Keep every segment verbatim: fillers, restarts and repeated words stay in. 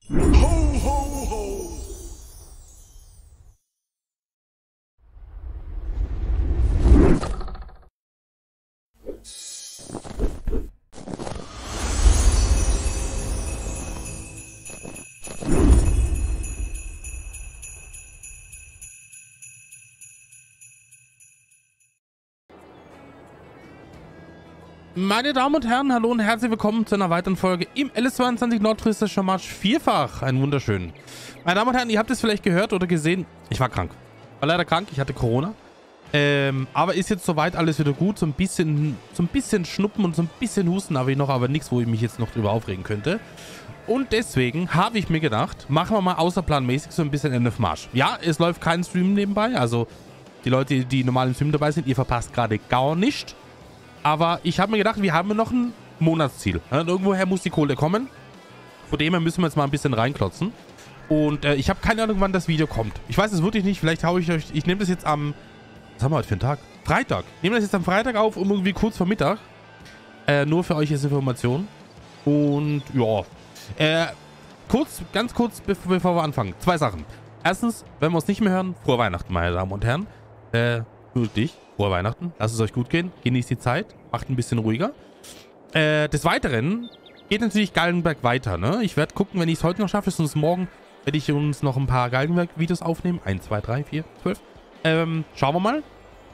Ho, ho, ho! Meine Damen und Herren, hallo und herzlich willkommen zu einer weiteren Folge im L S zweiundzwanzig Nordfriesischer Marsch vierfach. Einen wunderschönen. Meine Damen und Herren, ihr habt es vielleicht gehört oder gesehen. Ich war krank. War leider krank, ich hatte Corona. Ähm, aber ist jetzt soweit alles wieder gut. So ein bisschen, so ein bisschen Schnuppen und so ein bisschen Husten habe ich noch, aber nichts, wo ich mich jetzt noch drüber aufregen könnte. Und deswegen habe ich mir gedacht, machen wir mal außerplanmäßig so ein bisschen N F Marsch. Ja, es läuft kein Stream nebenbei, also die Leute, die normal im Stream dabei sind, ihr verpasst gerade gar nicht. Aber ich habe mir gedacht, wir haben noch ein Monatsziel. Ja, irgendwoher muss die Kohle kommen. Von dem her müssen wir jetzt mal ein bisschen reinklotzen. Und äh, ich habe keine Ahnung, wann das Video kommt. Ich weiß es wirklich nicht. Vielleicht haue ich euch... Ich nehme das jetzt am... Was haben wir heute für einen Tag? Freitag. Ich nehme das jetzt am Freitag auf, um irgendwie kurz vor Mittag. Äh, nur für euch als Information. Und ja. Äh, kurz, ganz kurz, bevor, bevor wir anfangen. Zwei Sachen. Erstens, wenn wir uns nicht mehr hören, frohe Weihnachten, meine Damen und Herren. Äh, wirklich. Frohe Weihnachten. Lasst es euch gut gehen. Genießt die Zeit. Macht ein bisschen ruhiger. Äh, des Weiteren geht natürlich Galgenberg weiter, ne? Ich werde gucken, wenn ich es heute noch schaffe, sonst morgen werde ich uns noch ein paar Galgenberg-Videos aufnehmen. eins, zwei, drei, vier, zwölf. Ähm, schauen wir mal.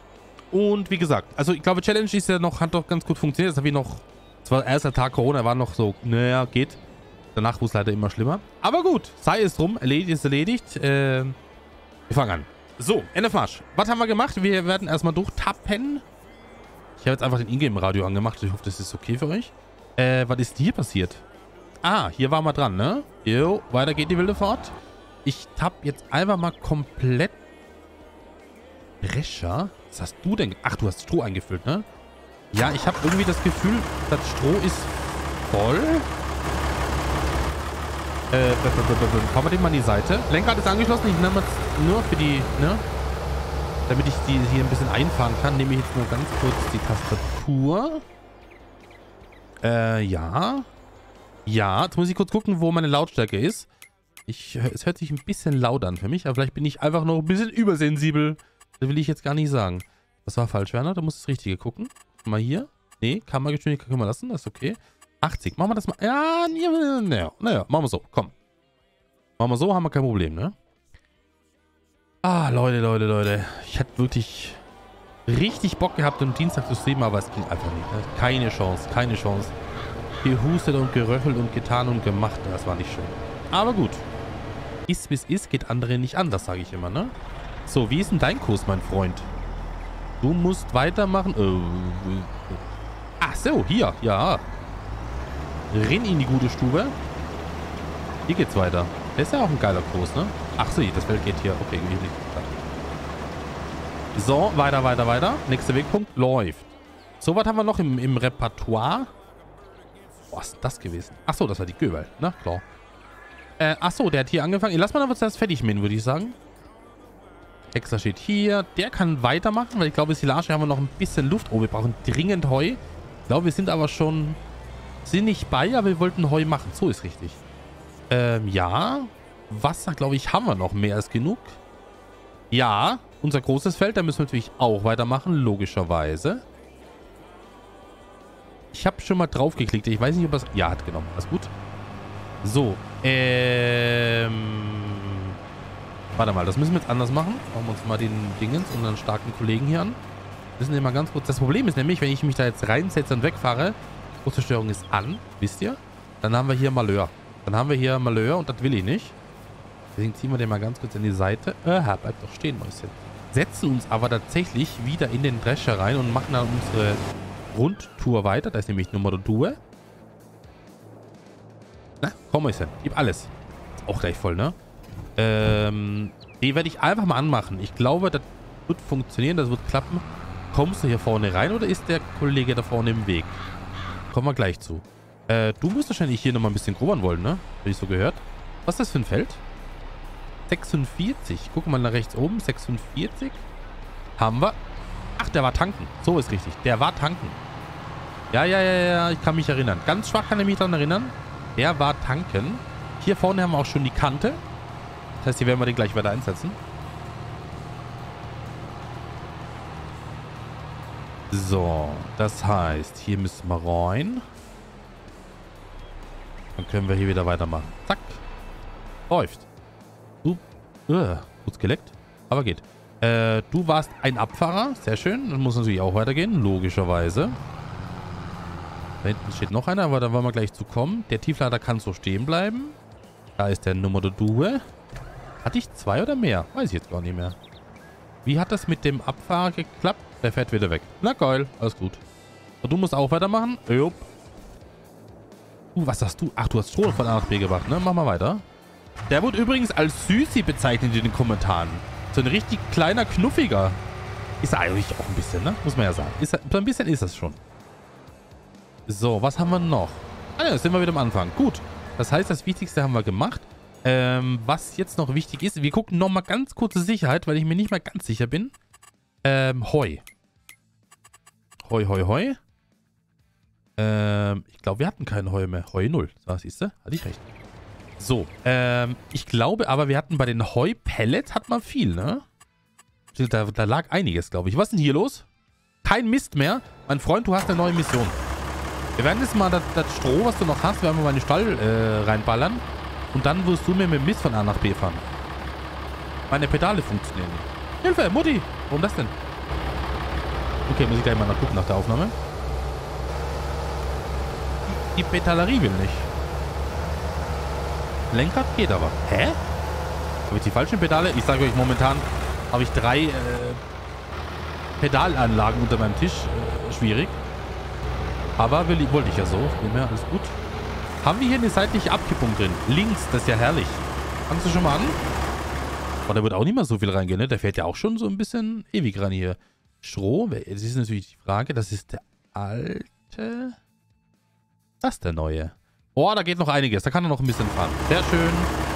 Und wie gesagt, also ich glaube, Challenge ist ja noch, hat doch ganz gut funktioniert. Das habe ich noch, das war erster Tag Corona, war noch so, naja, geht. Danach wurde es leider immer schlimmer. Aber gut, sei es drum. Erledigt ist erledigt. Äh, wir fangen an. So, N F Marsch. Was haben wir gemacht? Wir werden erstmal durchtappen. Ich habe jetzt einfach den Ingame-Radio angemacht. Ich hoffe, das ist okay für euch. Äh, was ist hier passiert? Ah, hier waren wir dran, ne? Jo, weiter geht die wilde Fahrt. Ich tapp jetzt einfach mal komplett... Drescher? Was hast du denn... Ach, du hast Stroh eingefüllt, ne? Ja, ich habe irgendwie das Gefühl, das Stroh ist voll. Äh, kommen wir den mal an die Seite. Lenkrad ist angeschlossen. Ich nehme jetzt nur für die, ne? Damit ich die hier ein bisschen einfahren kann, nehme ich jetzt nur ganz kurz die Tastatur. Äh, ja. Ja, jetzt muss ich kurz gucken, wo meine Lautstärke ist. Ich, es hört sich ein bisschen laut an für mich, aber vielleicht bin ich einfach noch ein bisschen übersensibel. Das will ich jetzt gar nicht sagen. Das war falsch, Werner. Du musst das Richtige gucken. Mal hier. Nee, Kammergeschwindigkeit können wir lassen. Das ist okay. achtzig. Machen wir das mal. Ja, naja, naja, machen wir so. Komm. Machen wir so, haben wir kein Problem, ne? Ah, Leute, Leute, Leute. Ich hätte wirklich richtig Bock gehabt, am Dienstag zu streamen, aber es ging einfach nicht. Ne? Keine Chance, keine Chance. Gehustet und geröchelt und getan und gemacht. Das war nicht schön. Aber gut. Ist, wie es ist, geht andere nicht an, das sage ich immer, ne? So, wie ist denn dein Kurs, mein Freund? Du musst weitermachen. Äh, ach so, hier, ja. Renn in die gute Stube. Hier geht's weiter. Das ist ja auch ein geiler Kurs, ne? Ach so, das Feld geht hier. Okay, ich nicht. So, weiter, weiter, weiter. Nächster Wegpunkt läuft. So, was haben wir noch im, im Repertoire? Was ist denn das gewesen? Ach so, das war die Göbel. Na, klar. Äh, ach so, der hat hier angefangen. Lass mal aber zuerst fertig mähen, würde ich sagen. Hexer steht hier. Der kann weitermachen, weil ich glaube, Silage haben wir noch ein bisschen Luft. Oh, wir brauchen dringend Heu. Ich glaube, wir sind aber schon... Sind nicht bei, aber wir wollten Heu machen. So ist richtig. Ähm, ja. Wasser, glaube ich, haben wir noch mehr als genug. Ja, unser großes Feld, da müssen wir natürlich auch weitermachen, logischerweise. Ich habe schon mal drauf geklickt. Ich weiß nicht, ob das... Ja, hat genommen. Alles gut. So. Ähm... Warte mal, das müssen wir jetzt anders machen. Schauen wir uns mal den Dingens, unseren starken Kollegen hier an. Wir müssen immer ganz kurz... Das Problem ist nämlich, wenn ich mich da jetzt reinsetze und wegfahre, Großzerstörung ist an, wisst ihr? Dann haben wir hier Malheur. Dann haben wir hier Malheur und das will ich nicht. Deswegen ziehen wir den mal ganz kurz in die Seite. Aha, bleibt doch stehen, Mäuschen. Setzen uns aber tatsächlich wieder in den Drescher rein und machen dann unsere Rundtour weiter. Da ist nämlich Nummer zwei. Na, komm, Mäuschen. Gib alles. Ist auch gleich voll, ne? Ähm, die werde ich einfach mal anmachen. Ich glaube, das wird funktionieren, das wird klappen. Kommst du hier vorne rein oder ist der Kollege da vorne im Weg? Kommen wir gleich zu. Äh, du musst wahrscheinlich hier nochmal ein bisschen grubern wollen, ne? Habe ich so gehört. Was ist das für ein Feld? sechsundvierzig. Gucken wir mal nach rechts oben. sechsundvierzig. Haben wir. Ach, der war tanken. So ist richtig. Der war tanken. Ja, ja, ja, ja. Ich kann mich erinnern. Ganz schwach kann ich mich daran erinnern. Der war tanken. Hier vorne haben wir auch schon die Kante. Das heißt, hier werden wir den gleich weiter einsetzen. So, das heißt, hier müssen wir rein. Dann können wir hier wieder weitermachen. Zack. Läuft. Du, uh, kurz geleckt, aber geht. Äh, du warst ein Abfahrer. Sehr schön. Dann muss natürlich auch weitergehen, logischerweise. Da hinten steht noch einer, aber da wollen wir gleich zu kommen. Der Tieflader kann so stehen bleiben. Da ist der Nummer Due. Hatte ich zwei oder mehr? Weiß ich jetzt gar nicht mehr. Wie hat das mit dem Abfahrer geklappt? Der fährt wieder weg. Na geil, alles gut. Und du musst auch weitermachen. Jupp. Uh, was hast du? Ach, du hast Stroh von A nach B gebracht, ne? Mach mal weiter. Der wurde übrigens als Süßi bezeichnet in den Kommentaren. So ein richtig kleiner, knuffiger. Ist er eigentlich auch ein bisschen, ne? Muss man ja sagen. Ist er, so ein bisschen ist das schon. So, was haben wir noch? Ah ja, jetzt sind wir wieder am Anfang. Gut. Das heißt, das Wichtigste haben wir gemacht. Ähm, was jetzt noch wichtig ist, wir gucken nochmal ganz kurze Sicherheit, weil ich mir nicht mal ganz sicher bin. Ähm, Heu. Heu, Heu, Heu. Ähm, ich glaube, wir hatten keinen Heu mehr. Heu null. So, siehst du? Hatte ich recht. So, ähm, ich glaube aber, wir hatten bei den Heu-Pellets hat man viel, ne? Da, da lag einiges, glaube ich. Was ist denn hier los? Kein Mist mehr. Mein Freund, du hast eine neue Mission. Wir werden jetzt mal das, das Stroh, was du noch hast, werden wir mal in den Stall äh, reinballern. Und dann wirst du mir mit dem Mist von A nach B fahren. Meine Pedale funktionieren nicht. Hilfe, Mutti! Warum das denn? Okay, muss ich gleich mal nachgucken nach der Aufnahme. Die Pedalerie will nicht. Lenkrad geht aber. Hä? Habe ich die falschen Pedale? Ich sage euch, momentan habe ich drei äh, Pedalanlagen unter meinem Tisch. Äh, schwierig. Aber will, wollte ich ja so. Mehr, alles gut. Haben wir hier eine seitliche Abkippung drin? Links, das ist ja herrlich. Fangst du schon mal an? Oh, da wird auch nicht mehr so viel reingehen, ne? Der fährt ja auch schon so ein bisschen ewig ran hier. Stroh, das ist natürlich die Frage. Das ist der alte. Das ist der neue. Oh, da geht noch einiges. Da kann er noch ein bisschen fahren. Sehr schön.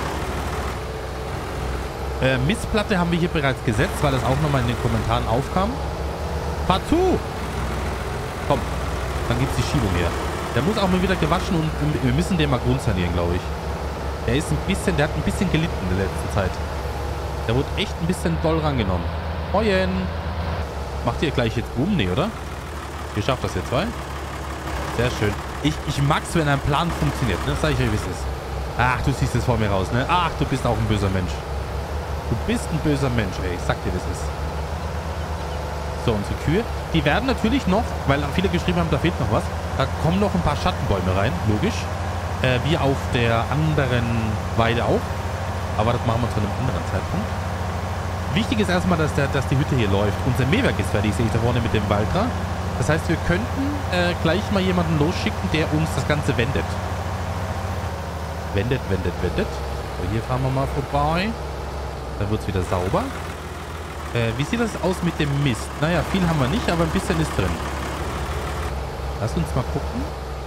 Äh, Mistplatte haben wir hier bereits gesetzt, weil das auch nochmal in den Kommentaren aufkam. Fahr zu! Komm, dann gibt's die Schiebung her. Der muss auch mal wieder gewaschen und wir müssen den mal grundsanieren, glaube ich. Der ist ein bisschen, der hat ein bisschen gelitten in der letzten Zeit. Der wurde echt ein bisschen doll rangenommen. Moin! Macht ihr gleich jetzt um? Nee, oder? Ihr schafft das jetzt, zwei? Sehr schön. Ich, ich mag's, wenn ein Plan funktioniert, ne? Sag ich euch, wie es ist. Ach, du siehst es vor mir raus, ne? Ach, du bist auch ein böser Mensch. Du bist ein böser Mensch, ey. Ich sag dir, wie es ist. So, unsere Kühe. Die werden natürlich noch, weil viele geschrieben haben, da fehlt noch was. Da kommen noch ein paar Schattenbäume rein, logisch. Äh, wie auf der anderen Weide auch. Aber das machen wir zu einem anderen Zeitpunkt. Wichtig ist erstmal, dass, der, dass die Hütte hier läuft. Unser Mähwerk ist fertig, sehe ich da vorne mit dem Valtra. Das heißt, wir könnten äh, gleich mal jemanden losschicken, der uns das Ganze wendet. Wendet, wendet, wendet. So, hier fahren wir mal vorbei. Dann wird es wieder sauber. Äh, wie sieht das aus mit dem Mist? Naja, viel haben wir nicht, aber ein bisschen ist drin. Lass uns mal gucken.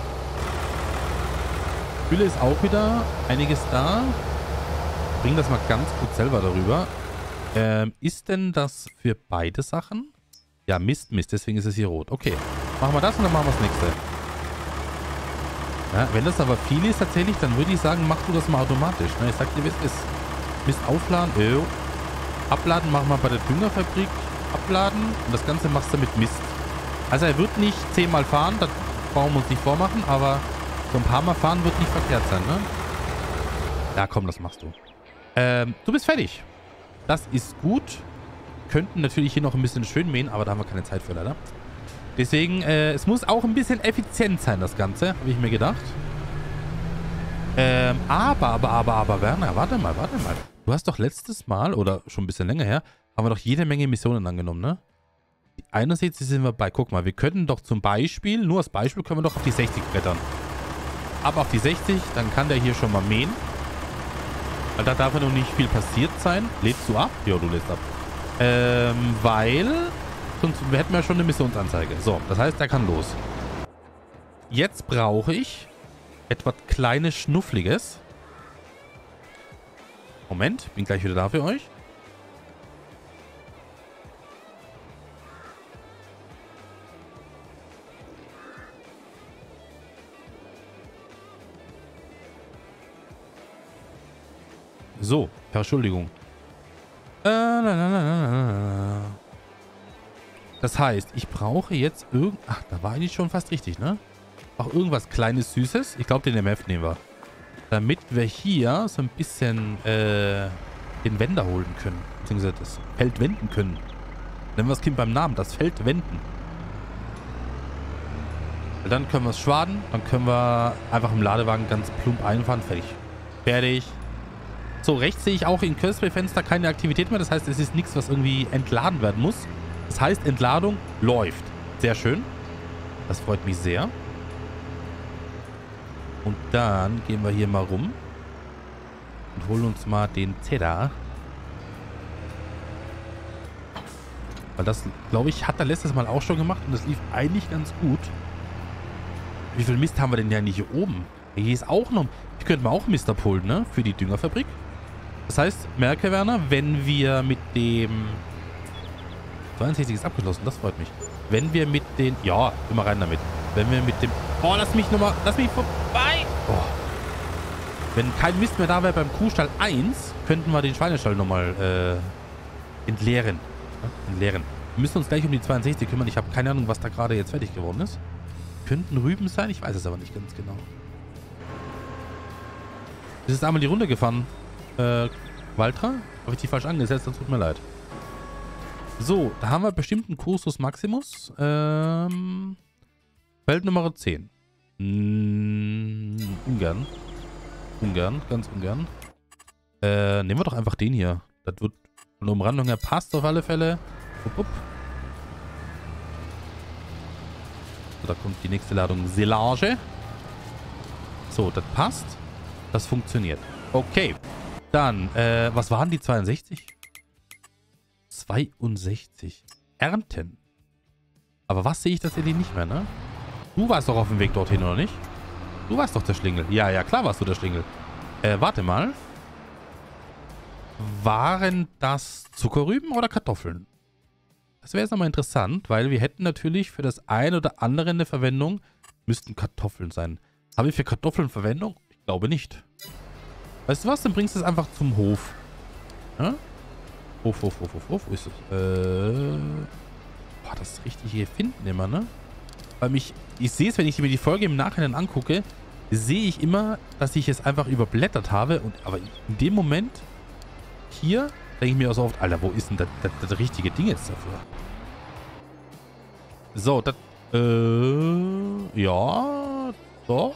Fülle ist auch wieder einiges da. Bring das mal ganz gut selber darüber. Ähm, ist denn das für beide Sachen? Ja, Mist, Mist. Deswegen ist es hier rot. Okay. Machen wir das und dann machen wir das nächste. Ja, wenn das aber viel ist tatsächlich, dann würde ich sagen, mach du das mal automatisch. Na, ich sag dir, wie es ist. Mist aufladen. Oh. Abladen machen wir bei der Düngerfabrik. Abladen. Und das Ganze machst du mit Mist. Also er wird nicht zehnmal fahren. Das brauchen wir uns nicht vormachen. Aber so ein paar Mal fahren wird nicht verkehrt sein, ne? Ja, komm, das machst du. Ähm, du bist fertig. Das ist gut. Könnten natürlich hier noch ein bisschen schön mähen, aber da haben wir keine Zeit für, leider. Deswegen, äh, es muss auch ein bisschen effizient sein, das Ganze, habe ich mir gedacht. Ähm, aber, aber, aber, aber, Werner, warte mal, warte mal. Du hast doch letztes Mal, oder schon ein bisschen länger her, haben wir doch jede Menge Missionen angenommen, ne? Einerseits sind wir bei, guck mal, wir könnten doch zum Beispiel, nur als Beispiel, können wir doch auf die sechzig brettern. Ab auf die sechzig, dann kann der hier schon mal mähen. Weil da darf ja noch nicht viel passiert sein. Lädst du ab? Ja, du lädst ab. Ähm, weil sonst hätten wir schon eine Missionsanzeige. So, das heißt, er kann los. Jetzt brauche ich etwas kleines, Schnuffliges. Moment, bin gleich wieder da für euch. So, Entschuldigung. Äh, na, na, na, na, na. Das heißt, ich brauche jetzt irgend... Ach, da war eigentlich schon fast richtig, ne? Auch irgendwas Kleines, Süßes. Ich glaube, den M F nehmen wir. Damit wir hier so ein bisschen äh, den Wender holen können. Beziehungsweise das Feld wenden können. Nennen wir das Kind beim Namen. Das Feld wenden. Weil dann können wir es schwaden. Dann können wir einfach im Ladewagen ganz plump einfahren. Fertig. Fertig. So, rechts sehe ich auch in Cursor-Fenster keine Aktivität mehr. Das heißt, es ist nichts, was irgendwie entladen werden muss. Das heißt, Entladung läuft. Sehr schön. Das freut mich sehr. Und dann gehen wir hier mal rum. Und holen uns mal den Zedar. Weil das, glaube ich, hat er letztes Mal auch schon gemacht. Und das lief eigentlich ganz gut. Wie viel Mist haben wir denn ja nicht hier oben? Hier ist auch noch... Hier könnten wir auch Mist abholen, ne? Für die Düngerfabrik. Das heißt, merke, Werner, wenn wir mit dem... zweiundsechzig ist abgeschlossen, das freut mich. Wenn wir mit den... Ja, immer rein damit. Wenn wir mit dem... Oh, lass mich nochmal... Lass mich vorbei! Oh. Wenn kein Mist mehr da wäre beim Kuhstall eins, könnten wir den Schweinestall nochmal äh, entleeren. Ja, entleeren. Wir müssen uns gleich um die zweiundsechzig kümmern. Ich habe keine Ahnung, was da gerade jetzt fertig geworden ist. Könnten Rüben sein, ich weiß es aber nicht ganz genau. Das ist einmal die Runde gefahren. Äh, Waltra? Habe ich die falsch angesetzt? Das tut mir leid. So, da haben wir bestimmt einen Cursus Maximus. Ähm, Feld Nummer zehn. Hm, ungern. Ungern, ganz ungern. Äh, nehmen wir doch einfach den hier. Das wird von der Umrandung her passt auf alle Fälle. Upp, upp. So, da kommt die nächste Ladung Silage. So, das passt. Das funktioniert. Okay. Dann, äh, was waren die zweiundsechzig? zweiundsechzig. Ernten. Aber was sehe ich tatsächlich nicht mehr, ne? Du warst doch auf dem Weg dorthin, oder nicht? Du warst doch der Schlingel. Ja, ja, klar warst du der Schlingel. Äh, warte mal. Waren das Zuckerrüben oder Kartoffeln? Das wäre jetzt nochmal interessant, weil wir hätten natürlich für das eine oder andere eine Verwendung, müssten Kartoffeln sein. Habe ich für Kartoffeln Verwendung? Ich glaube nicht. Weißt du was? Dann bringst du es einfach zum Hof. Ja? Hof, Hof, Hof, Hof, Hof. Wo ist es? Äh. Boah, das richtige Finden immer, ne? Weil mich, ich sehe es, wenn ich mir die Folge im Nachhinein angucke, sehe ich immer, dass ich es einfach überblättert habe. Und aber in dem Moment hier denke ich mir auch so oft, Alter, wo ist denn das, das, das richtige Ding jetzt dafür? So, das, äh, ja, doch.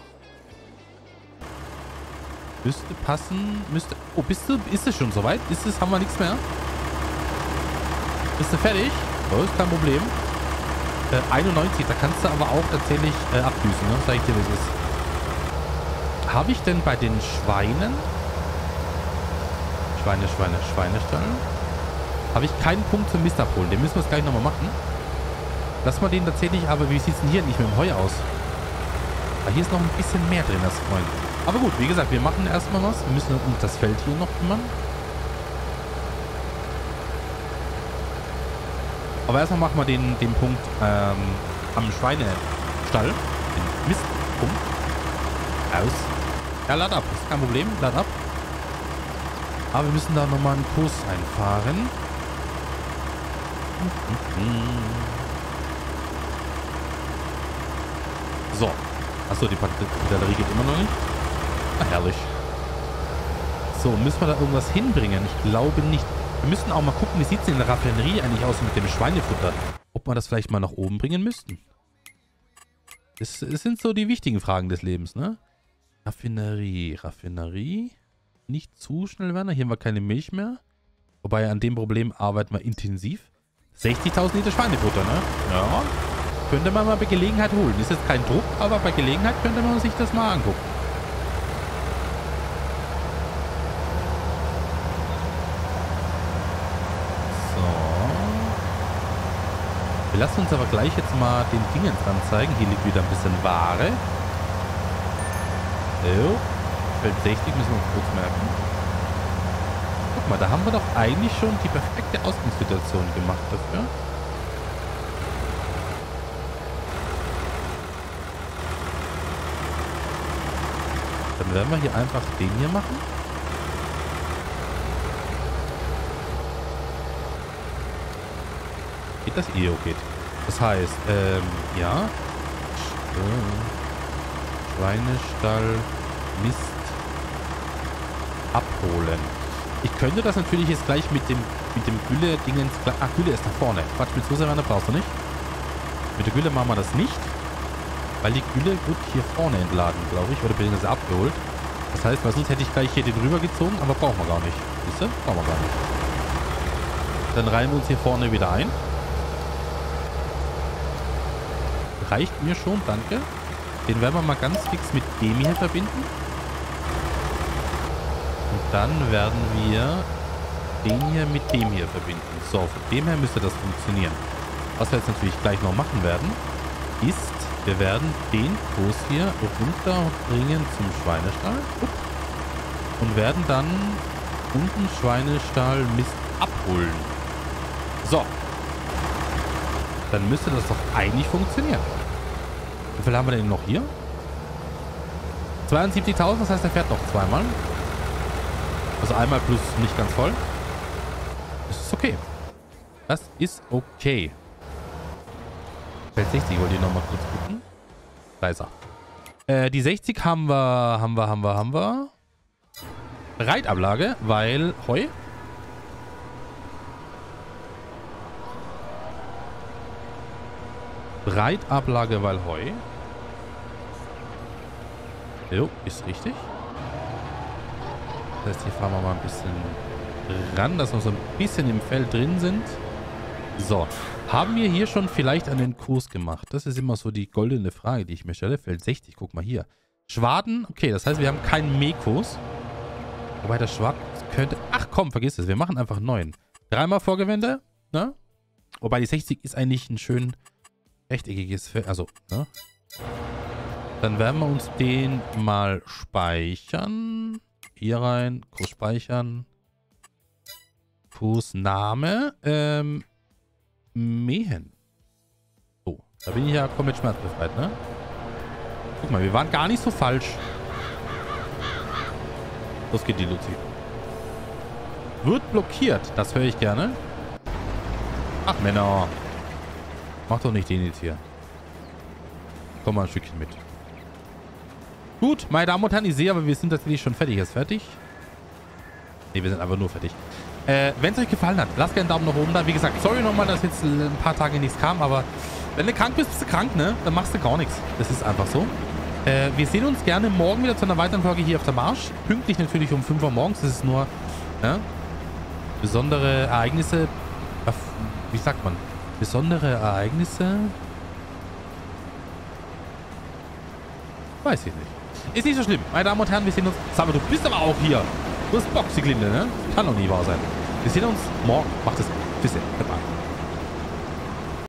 Müsste passen, müsste, oh, bist du, ist es schon soweit? Ist es, haben wir nichts mehr? Bist du fertig? Oh, ist kein Problem. Äh, einundneunzig, da kannst du aber auch tatsächlich äh, abdüsen, ne? Sag ich dir, wie es ist. Habe ich denn bei den Schweinen... Schweine, Schweine, Schweinestall. Habe ich keinen Punkt zum Mist abholen. Den müssen wir jetzt gleich nochmal machen. Lass mal den tatsächlich, aber wie sieht es denn hier nicht mit dem Heu aus? Aber hier ist noch ein bisschen mehr drin als Freund. Aber gut, wie gesagt, wir machen erstmal was. Wir müssen uns das Feld hier noch kümmern. Aber erstmal machen wir den, den Punkt ähm, am Schweinestall. Den Mistpunkt. Aus. Ja, lad ab. Ist kein Problem. Lad ab. Aber wir müssen da nochmal einen Kurs einfahren. So. Achso, die Batterie geht immer noch nicht. Ah, herrlich. So, müssen wir da irgendwas hinbringen? Ich glaube nicht. Wir müssen auch mal gucken, wie sieht es in der Raffinerie eigentlich aus mit dem Schweinefutter. Ob wir das vielleicht mal nach oben bringen müssten. Das, das sind so die wichtigen Fragen des Lebens, ne? Raffinerie, Raffinerie. Nicht zu schnell, Werner. Hier haben wir keine Milch mehr. Wobei an dem Problem arbeiten wir intensiv. sechzigtausend Liter Schweinefutter, ne? Ja. Könnte man mal bei Gelegenheit holen. Ist jetzt kein Druck, aber bei Gelegenheit könnte man sich das mal angucken. So. Wir lassen uns aber gleich jetzt mal den Dingen dran zeigen. Hier liegt wieder ein bisschen Ware. So. Feld sechzig müssen wir uns kurz merken. Guck mal, da haben wir doch eigentlich schon die perfekte Ausgangssituation gemacht dafür. Dann werden wir hier einfach den hier machen. Geht das? E O geht. Das heißt, ähm, ja. Schweinestall, Mist abholen. Ich könnte das natürlich jetzt gleich mit dem mit dem Gülle-Dingens... Ach, Gülle ist da vorne. Quatsch, mit Soße brauchst du nicht. Mit der Gülle machen wir das nicht. Weil die Gülle wird hier vorne entladen, glaube ich. Oder beziehungsweise abgeholt. Das heißt, weil sonst hätte ich gleich hier den rübergezogen, aber brauchen wir gar nicht. Siehst du? Brauchen wir gar nicht. Dann reihen wir uns hier vorne wieder ein. Reicht mir schon, danke. Den werden wir mal ganz fix mit dem hier verbinden. Und dann werden wir den hier mit dem hier verbinden. So, von dem her müsste das funktionieren. Was wir jetzt natürlich gleich noch machen werden, ist, wir werden den Kurs hier runterbringen zum Schweinestall. Und werden dann unten Schweinestall Mist abholen. So. Dann müsste das doch eigentlich funktionieren. Wie viel haben wir denn noch hier? zweiundsiebzigtausend, das heißt, er fährt noch zweimal. Also einmal plus nicht ganz voll. Das ist okay. Das ist okay. Feld sechzig, wollt ihr nochmal kurz gucken? Da ist er. Äh, die sechzig haben wir, haben wir, haben wir, haben wir. Reitablage, weil Heu. Reitablage, weil Heu. Jo, ist richtig. Das heißt, hier fahren wir mal ein bisschen ran, dass wir so ein bisschen im Feld drin sind. So. Haben wir hier schon vielleicht einen Kurs gemacht? Das ist immer so die goldene Frage, die ich mir stelle. Feld sechzig, guck mal hier. Schwaden, okay, das heißt, wir haben keinen Mähkurs. Wobei der Schwaden könnte... Ach komm, vergiss es, wir machen einfach einen neuen. Dreimal Vorgewende, ne? Wobei die sechzig ist eigentlich ein schön rechteckiges Feld. Also, ne? Dann werden wir uns den mal speichern. Hier rein, Kurs speichern. Kursname. Ähm, Mähen. So, da bin ich ja komplett schmerzbefreit, ne? Guck mal, wir waren gar nicht so falsch. Los geht die Luzi. Wird blockiert, das höre ich gerne. Ach, Männer. Mach doch nicht den jetzt hier. Komm mal ein Stückchen mit. Gut, meine Damen und Herren, ich sehe aber, wir sind tatsächlich schon fertig. Ist fertig? Ne, wir sind einfach nur fertig. Äh, wenn es euch gefallen hat, lasst gerne einen Daumen nach oben da. Wie gesagt, sorry nochmal, dass jetzt ein paar Tage nichts kam, aber wenn du krank bist, bist du krank, ne? Dann machst du gar nichts. Das ist einfach so. Äh, wir sehen uns gerne morgen wieder zu einer weiteren Folge hier auf der Marsch. Pünktlich natürlich um fünf Uhr morgens. Das ist nur, ne? Besondere Ereignisse. Wie sagt man? Besondere Ereignisse? Weiß ich nicht. Ist nicht so schlimm. Meine Damen und Herren, wir sehen uns... Sag mal, du bist aber auch hier. Du bist Boxiglinde, ne? Kann doch nie wahr sein. Wir sehen uns morgen. Macht es. Bis dann.